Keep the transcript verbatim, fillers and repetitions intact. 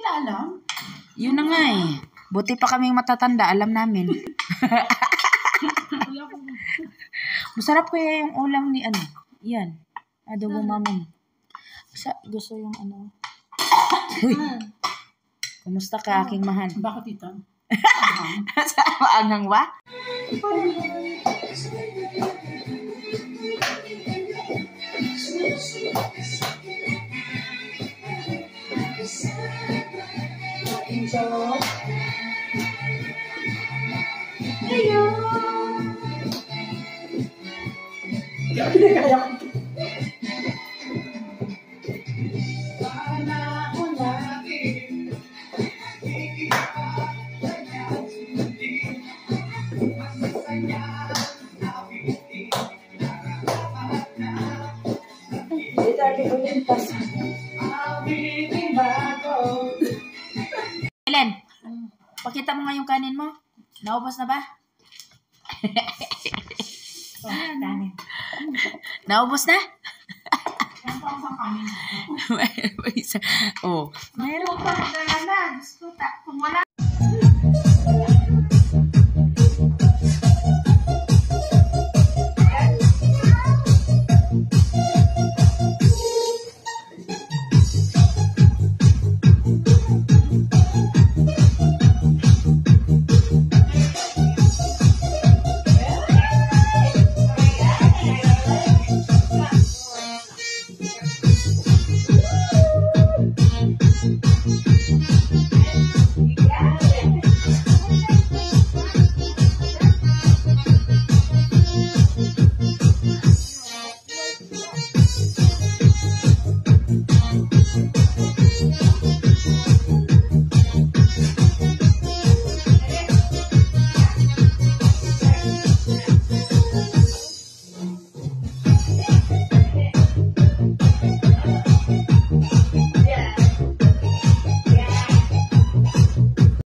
nila alam? Yun na nga eh. Buti pa kaming matatanda, alam namin. Masarap kaya yung ulam ni ano. Yan. Adobo mama. Sa, gusto yung ano. Uy. Kumusta ka, aking mahal? Bakit ito? Sa maangang ba? Hello! Kaya ko. Ellen, pakita mo nga yung kanin mo. Naubos na ba? Oh, kanin. Naubos na? Yan pa ang kanin. May isa. Oh. Mayroon pa. Dala na. Diyos ko, kung wala